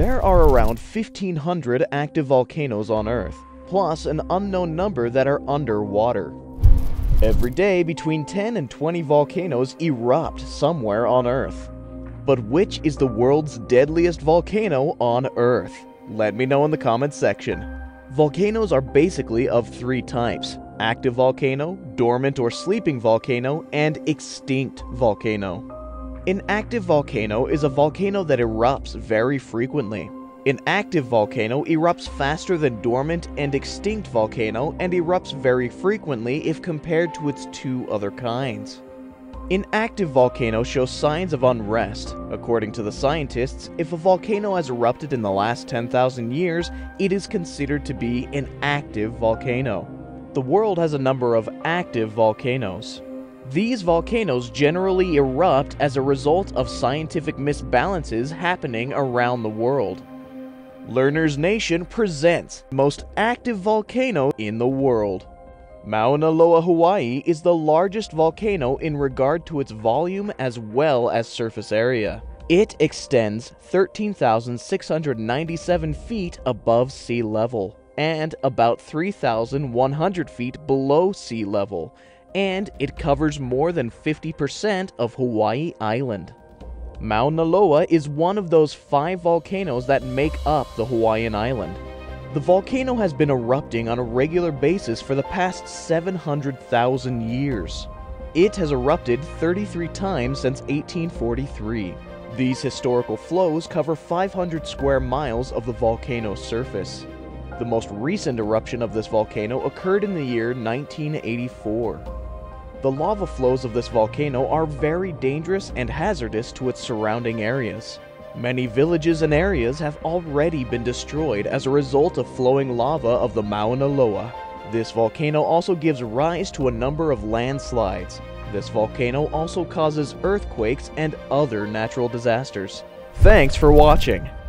There are around 1,500 active volcanoes on Earth, plus an unknown number that are underwater. Every day, between 10 and 20 volcanoes erupt somewhere on Earth. But which is the world's deadliest volcano on Earth? Let me know in the comments section. Volcanoes are basically of three types: active volcano, dormant or sleeping volcano, and extinct volcano. An active volcano is a volcano that erupts very frequently. An active volcano erupts faster than dormant and extinct volcano and erupts very frequently if compared to its two other kinds. An active volcano shows signs of unrest. According to the scientists, if a volcano has erupted in the last 10,000 years, it is considered to be an active volcano. The world has a number of active volcanoes. These volcanoes generally erupt as a result of scientific misbalances happening around the world. Learners Nation presents most active volcano in the world. Mauna Loa, Hawaii is the largest volcano in regard to its volume as well as surface area. It extends 13,697 feet above sea level and about 3,100 feet below sea level, and it covers more than 50% of Hawaii Island. Mauna Loa is one of those 5 volcanoes that make up the Hawaiian island. The volcano has been erupting on a regular basis for the past 700,000 years. It has erupted 33 times since 1843. These historical flows cover 500 square miles of the volcano's surface. The most recent eruption of this volcano occurred in the year 1984. The lava flows of this volcano are very dangerous and hazardous to its surrounding areas. Many villages and areas have already been destroyed as a result of flowing lava of the Mauna Loa. This volcano also gives rise to a number of landslides. This volcano also causes earthquakes and other natural disasters. Thanks for watching.